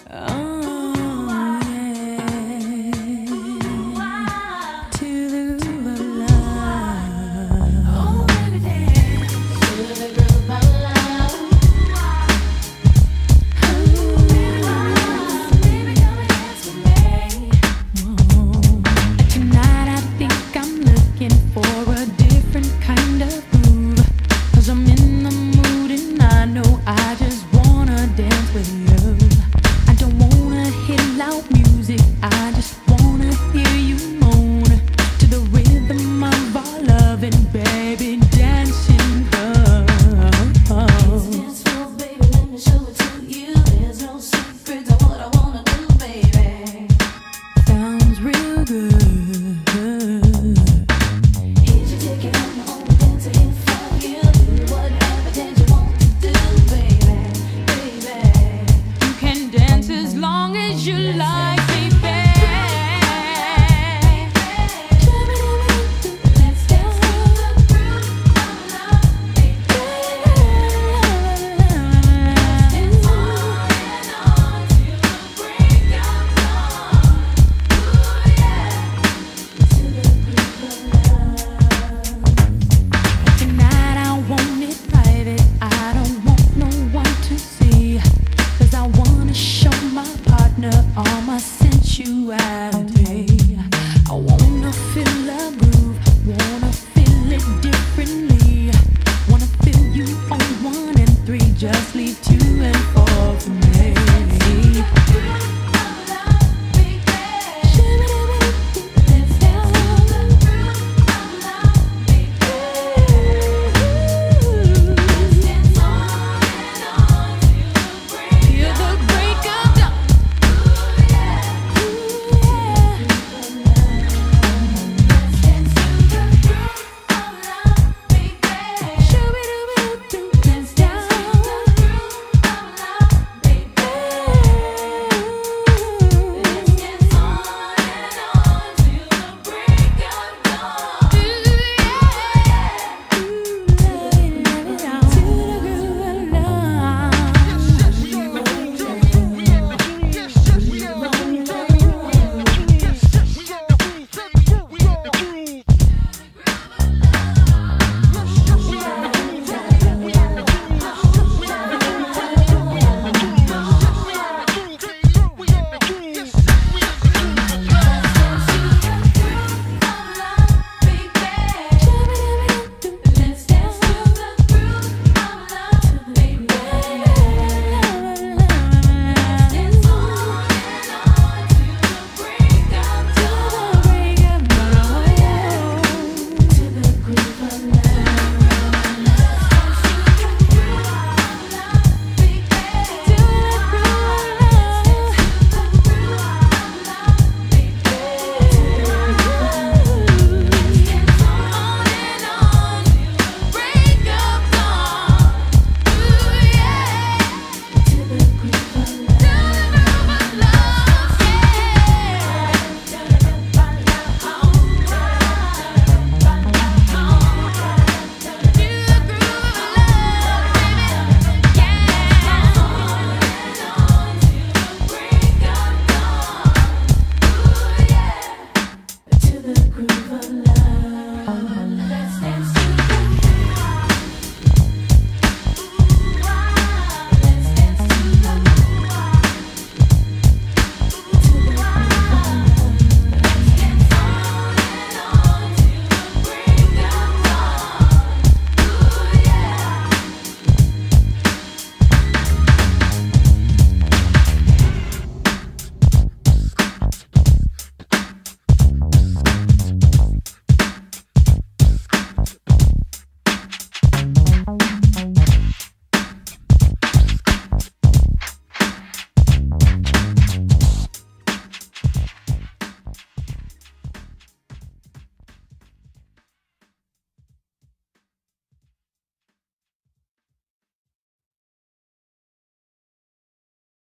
Oh, yeah. To the groove of love. Oh, baby, dance to the groove of love. Baby, come and dance with me. Tonight I think I'm looking for a different kind of groove, 'cause I'm in the mood and I know I just wanna dance with you. I don't wanna hear loud music, I just wanna hear you moan to the rhythm of our loving, baby, dancing. Dance floor, baby, let me show it to you. There's no secret to what I wanna do, baby. Sounds real good. Here's you taking on your own dancing here for you. Do whatever dance you want to do, baby, baby. You can dance as long as you like, baby. Let's dance to the groove of love, baby. Dance on and on till the break of dawn. Ooh, yeah. To the groove of love. Tonight I want it private, I don't want no one to see, 'cause I wanna show my partner all my sensuality. I wanna feel the groove, wanna feel it differently. Wanna feel you on 1 and 3, just leave 2 and 4 for me.